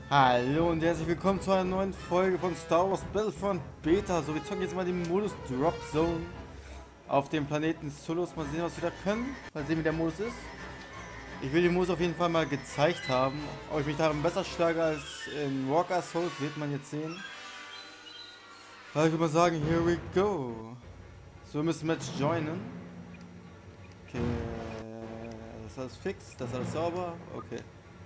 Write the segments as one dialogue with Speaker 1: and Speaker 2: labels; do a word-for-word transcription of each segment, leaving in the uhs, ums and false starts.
Speaker 1: Hallo und herzlich willkommen zu einer neuen Folge von Star Wars Battlefront Beta. So, wir zocken jetzt mal den Modus Drop Zone auf dem Planeten Sullust. Mal sehen, was wir da können. Mal sehen, wie der Modus ist. Ich will den Modus auf jeden Fall mal gezeigt haben. Ob ich mich darin besser schlage als in Walker Assault, wird man jetzt sehen. Also ich würde mal sagen, here we go. So, wir müssen Match joinen. Okay, das ist alles fix, das ist alles sauber. Okay.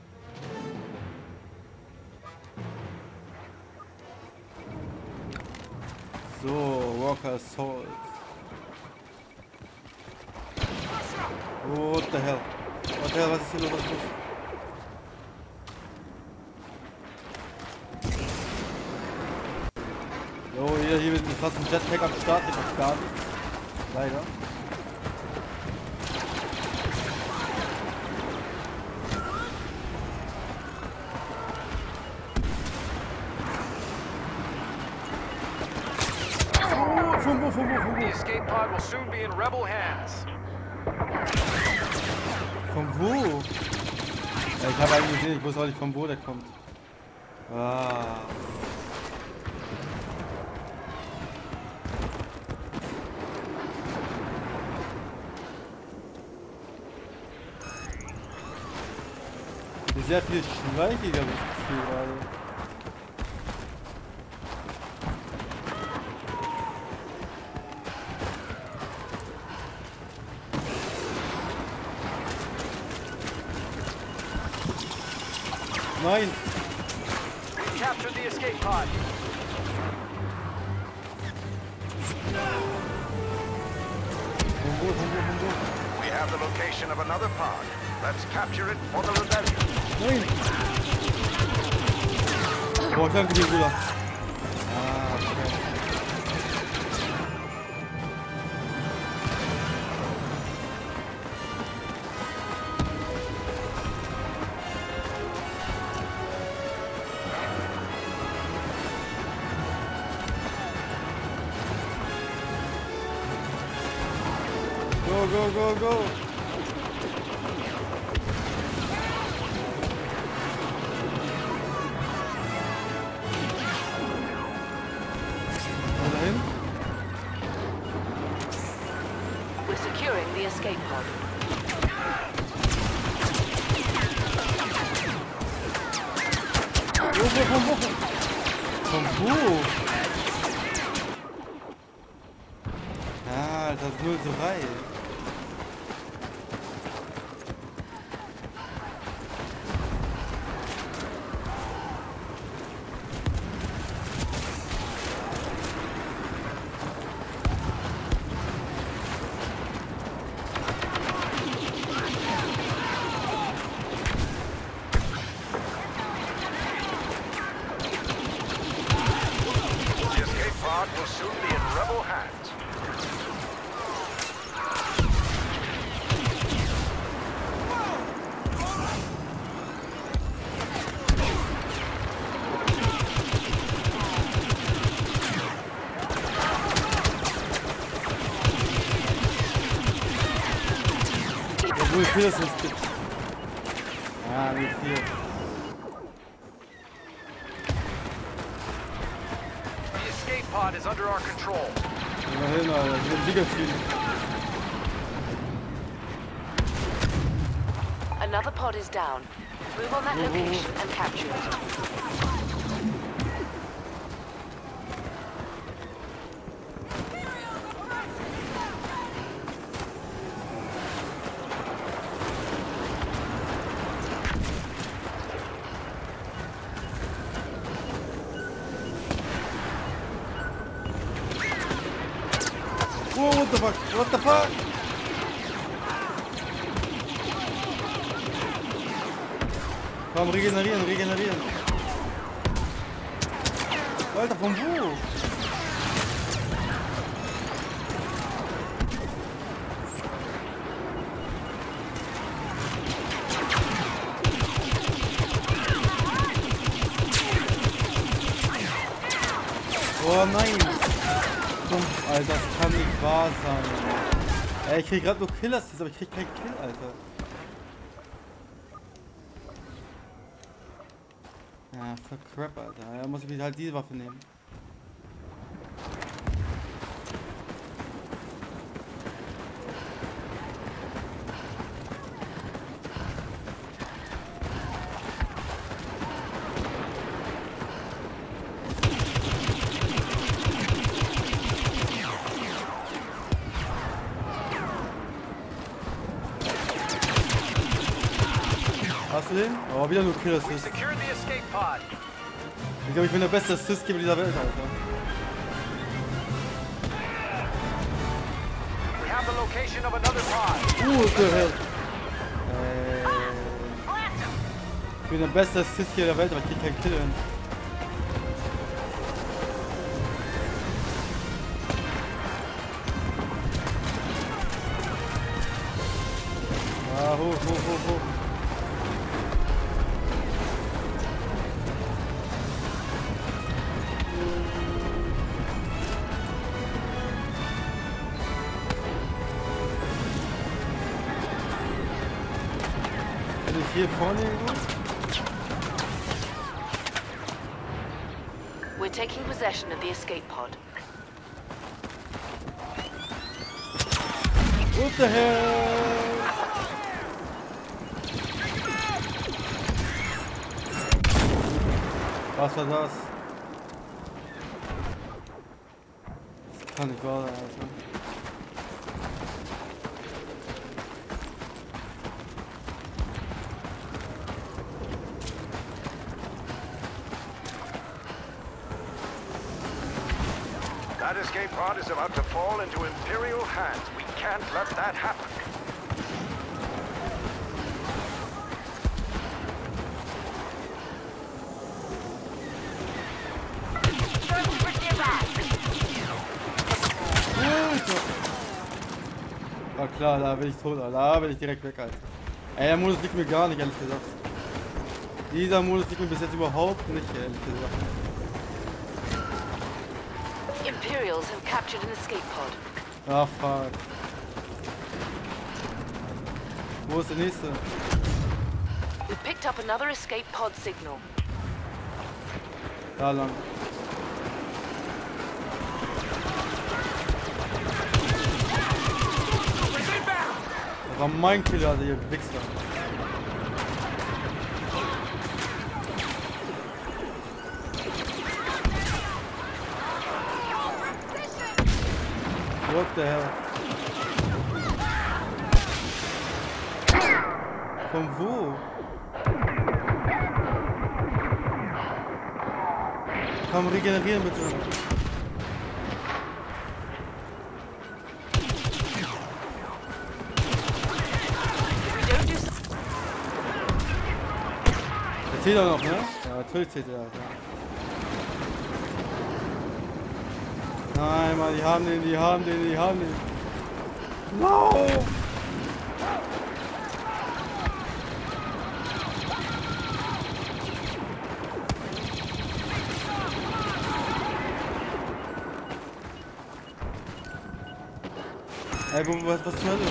Speaker 1: So, Walker Assault. What the hell? What the hell, was ist hier los? Was ist los? Jo, hier, hier mit einem krassen Jetpack am Start, den hab ich gar nicht. Leider. Von wo, von wo, von wo?
Speaker 2: The escape pod will soon be in rebel hands.
Speaker 1: Von wo? Ja, ich habe eigentlich gesehen, ich wusste auch nicht, von wo der kommt. Ah. Sehr viel schleichiger, habe ich das Gefühl gerade. Nein!
Speaker 2: We captured the escape pod.
Speaker 1: Von wo, von wo, von wo?
Speaker 2: We have the location of another pod. Let's capture it for the rebellion.
Speaker 1: Nein! Boah, danke dir, Bruder. Ah, okay. Go, go, go, go!
Speaker 3: We're securing the escape pod.
Speaker 1: Wo, wo, von wo? Von wo? Ah, das ist null drei.
Speaker 2: The escape pod will soon be in rebel hands.
Speaker 1: Obwohl, ich will das nicht. Bitte. Ah, mit vier.
Speaker 2: The escape pod is under our control.
Speaker 1: Immerhin, Alter. Ich will den Sieger fliegen.
Speaker 3: Another pod is down. Move on that location and capture it.
Speaker 1: Whoa, what the fuck? What the fuck? Komm, regenerieren, regenerieren. Alter, von wo? Oh nein! Alter, das kann nicht wahr sein. Ey, ich krieg grad nur Killers, aber ich krieg keinen Kill, Alter. Ja, für Crap, Alter. Da muss ich halt diese Waffe nehmen. Hast du den? Oh, wieder nur Kill Assist.
Speaker 2: Secured the escape pod.
Speaker 1: Ich glaube, ich bin der beste Assistgeber dieser Welt, Alter.
Speaker 2: We have the location of another pod.
Speaker 1: Uh, what the hell? Äh, ich bin der beste Assistgeber der Welt, aber ich krieg keinen Kill hin. Ah, hoch, hoch, hoch, hoch. Hier vorne irgendwo?
Speaker 3: We're taking possession of the escape pod.
Speaker 1: What the hell? Was war das? Das kann nicht wahr sein, Alter.
Speaker 2: That escape pod is about to fall into Imperial hands. We can't let that happen.
Speaker 1: War klar, da bin ich tot, Alter. Da bin ich direkt weg, Alter. Ey, der Modus liegt mir gar nicht, ehrlich gesagt. Dieser Modus liegt mir bis jetzt überhaupt nicht, ehrlich gesagt.
Speaker 3: Imperials have captured an escape pod.
Speaker 1: Ah, fuck. Wo ist der nächste?
Speaker 3: We picked up another escape pod signal.
Speaker 1: Da lang. Das war mein Killer, also ihr Wichser. What the hell? Von wo? Komm, regenerieren bitte. Der zählt auch noch, ne? Ja, natürlich zählt er. Ja. Nein, Mann, die haben den, die haben den, die haben den. No! Ey, wo, was, was zur Hölle?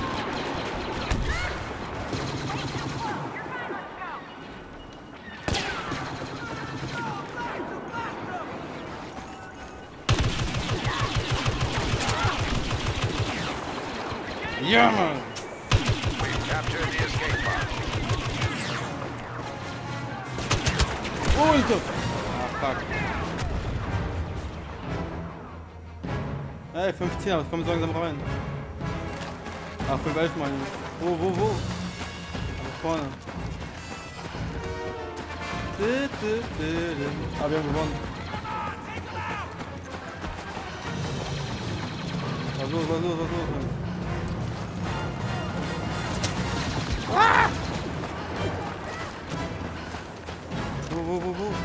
Speaker 1: Ja, Mann!
Speaker 2: We've captured the escape pod.
Speaker 1: Oh, ich doch! Ah, fuck. Ey, fünfzehn, aber es kommt so langsam rein. Ach, fünf elf meine ich. Wo, wo, wo? Da vorne. Ah, wir haben gewonnen. Was los, was los, was los? Ah! Wo, wo, wo, wo?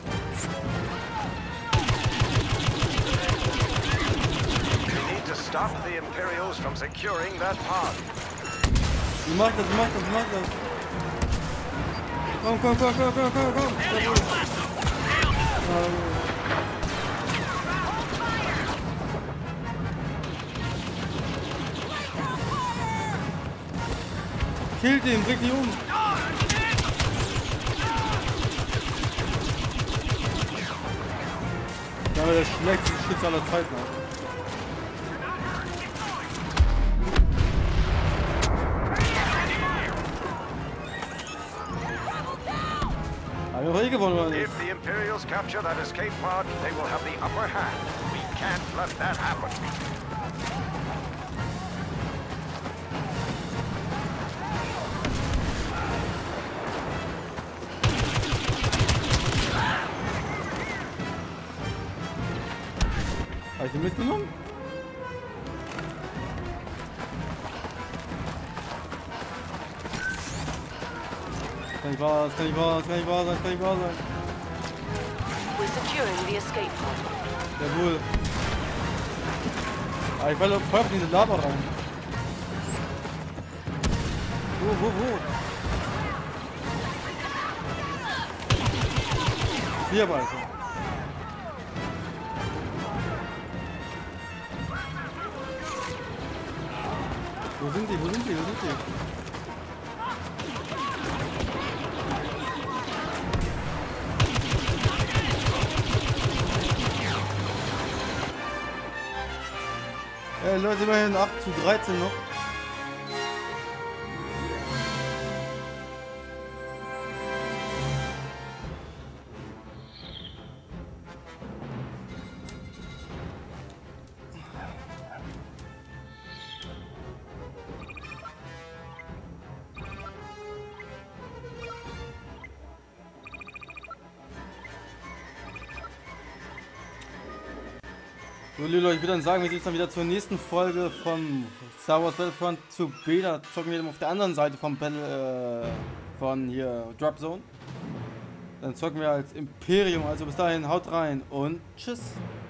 Speaker 2: We need to stop the Imperials from securing that pod.
Speaker 1: Wie macht das, wie macht das, wie macht das? Komm, komm, komm, komm, komm, komm, komm. Killt ihn, bringt ihn um. der schlechteste Schütze aller Zeiten hat. Haben wir heute gewonnen, oder nicht?
Speaker 2: If the Imperials capture that escape pod, they will have the upper hand. We can't let that happen.
Speaker 1: Hast du mitgenommen? Das kann nicht wahr sein, das kann nicht wahr sein, das kann nicht wahr sein, das kann nicht wahr sein.
Speaker 3: We're securing the escape pod.
Speaker 1: Jawohl. Ah, ich falle voll auf diese Lava rein. Wo, wo, wo? Hier aber also. Wo sind die? Wo sind die? Wo sind die? Äh, Leute, immerhin acht zu dreizehn noch. So, liebe Leute, ich würde dann sagen, wir sehen uns dann wieder zur nächsten Folge von Star Wars Battlefront zu Beta. Zocken wir dann auf der anderen Seite vom Battle, äh, von hier Drop Zone. Dann zocken wir als Imperium. Also bis dahin, haut rein und tschüss.